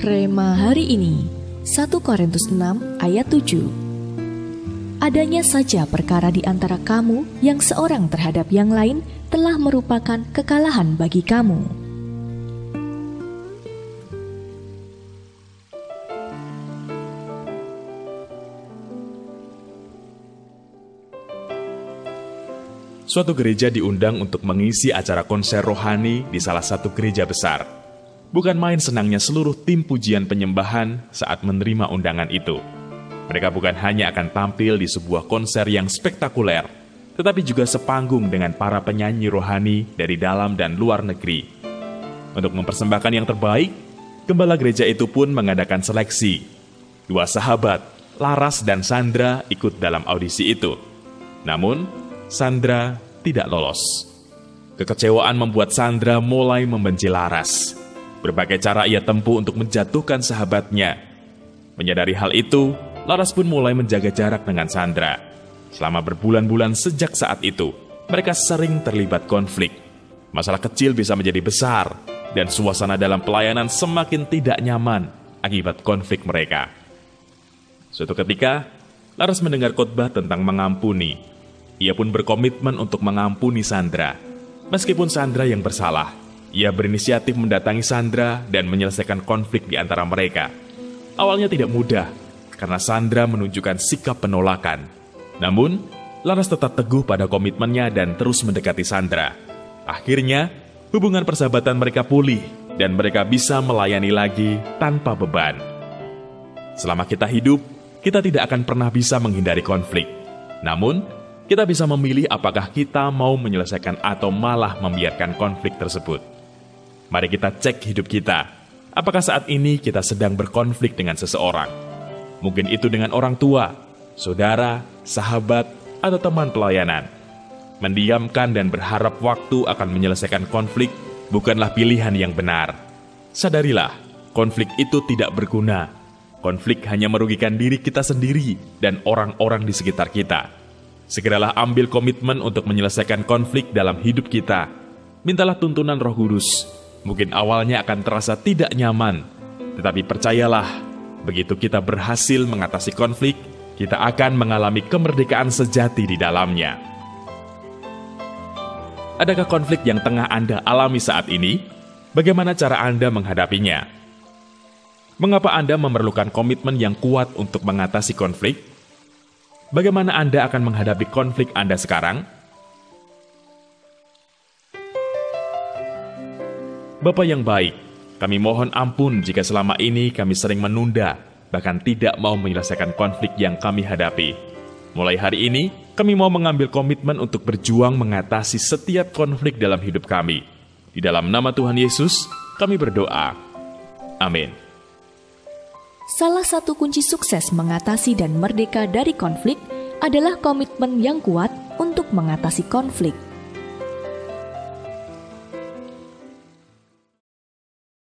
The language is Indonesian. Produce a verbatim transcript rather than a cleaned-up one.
Rema hari ini, satu Korintus enam ayat tujuh. Adanya saja perkara di antara kamu yang seorang terhadap yang lain telah merupakan kekalahan bagi kamu. Suatu gereja diundang untuk mengisi acara konser rohani di salah satu gereja besar. Bukan main senangnya seluruh tim pujian penyembahan saat menerima undangan itu. Mereka bukan hanya akan tampil di sebuah konser yang spektakuler, tetapi juga sepanggung dengan para penyanyi rohani dari dalam dan luar negeri. Untuk mempersembahkan yang terbaik, gembala gereja itu pun mengadakan seleksi. Dua sahabat, Laras dan Sandra, ikut dalam audisi itu. Namun, Sandra tidak lolos. Kekecewaan membuat Sandra mulai membenci Laras. Berbagai cara ia tempuh untuk menjatuhkan sahabatnya. Menyadari hal itu, Laras pun mulai menjaga jarak dengan Sandra. Selama berbulan-bulan sejak saat itu, mereka sering terlibat konflik. Masalah kecil bisa menjadi besar, dan suasana dalam pelayanan semakin tidak nyaman akibat konflik mereka. Suatu ketika, Laras mendengar khotbah tentang mengampuni. Ia pun berkomitmen untuk mengampuni Sandra. Meskipun Sandra yang bersalah, ia berinisiatif mendatangi Sandra dan menyelesaikan konflik di antara mereka. Awalnya tidak mudah, karena Sandra menunjukkan sikap penolakan. Namun, Laras tetap teguh pada komitmennya dan terus mendekati Sandra. Akhirnya, hubungan persahabatan mereka pulih dan mereka bisa melayani lagi tanpa beban. Selama kita hidup, kita tidak akan pernah bisa menghindari konflik. Namun, kita bisa memilih apakah kita mau menyelesaikan atau malah membiarkan konflik tersebut. Mari kita cek hidup kita. Apakah saat ini kita sedang berkonflik dengan seseorang? Mungkin itu dengan orang tua, saudara, sahabat, atau teman pelayanan. Mendiamkan dan berharap waktu akan menyelesaikan konflik bukanlah pilihan yang benar. Sadarilah, konflik itu tidak berguna. Konflik hanya merugikan diri kita sendiri dan orang-orang di sekitar kita. Segeralah ambil komitmen untuk menyelesaikan konflik dalam hidup kita. Mintalah tuntunan Roh Kudus. Mungkin awalnya akan terasa tidak nyaman, tetapi percayalah, begitu kita berhasil mengatasi konflik, kita akan mengalami kemerdekaan sejati di dalamnya. Adakah konflik yang tengah Anda alami saat ini? Bagaimana cara Anda menghadapinya? Mengapa Anda memerlukan komitmen yang kuat untuk mengatasi konflik? Bagaimana Anda akan menghadapi konflik Anda sekarang? Bapa yang baik, kami mohon ampun jika selama ini kami sering menunda, bahkan tidak mau menyelesaikan konflik yang kami hadapi. Mulai hari ini, kami mau mengambil komitmen untuk berjuang mengatasi setiap konflik dalam hidup kami. Di dalam nama Tuhan Yesus, kami berdoa. Amin. Salah satu kunci sukses mengatasi dan merdeka dari konflik adalah komitmen yang kuat untuk mengatasi konflik.